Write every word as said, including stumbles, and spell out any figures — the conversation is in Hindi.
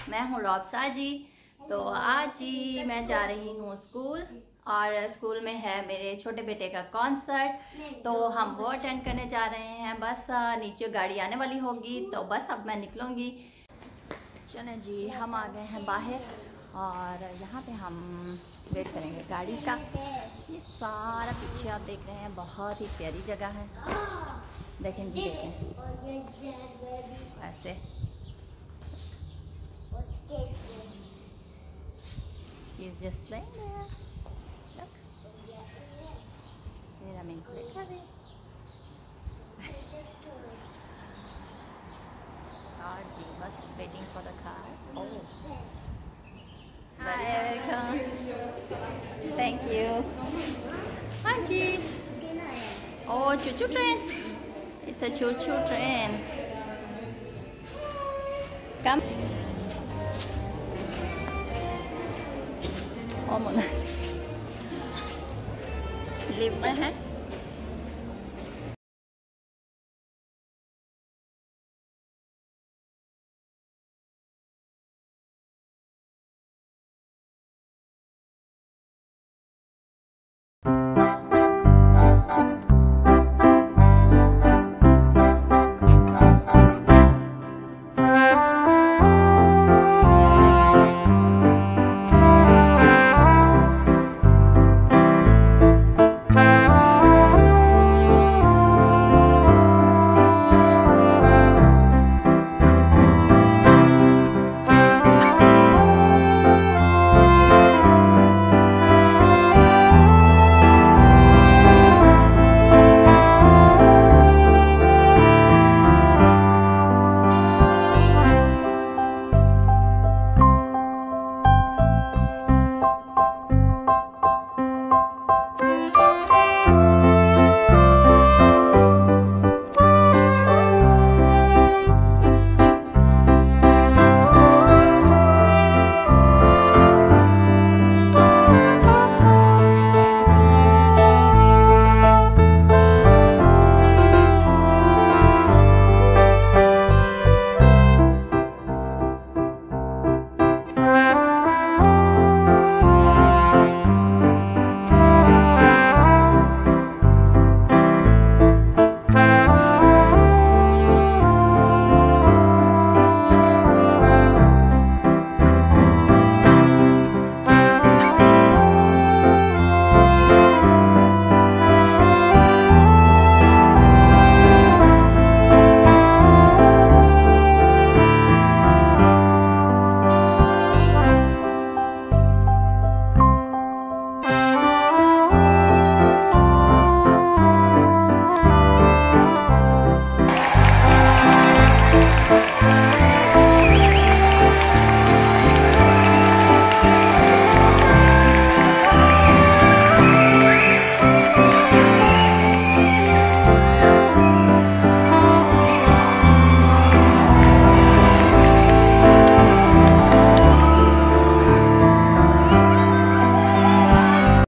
मैं हूँ रॉब साजी। तो आज ही मैं जा रही हूँ स्कूल, और स्कूल में है मेरे छोटे बेटे का कॉन्सर्ट, तो हम वो अटेंड करने जा रहे हैं। बस नीचे गाड़ी आने वाली होगी, तो बस अब मैं निकलूँगी। चलें जी, हम आ गए हैं बाहर और यहाँ पे हम वेट करेंगे गाड़ी का। ये सारा पीछे आप देख रहे हैं, बहुत ही प्यारी जगह है। देखें जी, देखें ऐसे She's just playing there. Look. मेरा मिंकू देखा दे। और जी बस waiting for the car. Oh. Hi. Welcome. Thank you. Hi ji. Oh, choo choo train. It's a choo choo train. Come. 어머나. Leave my hand.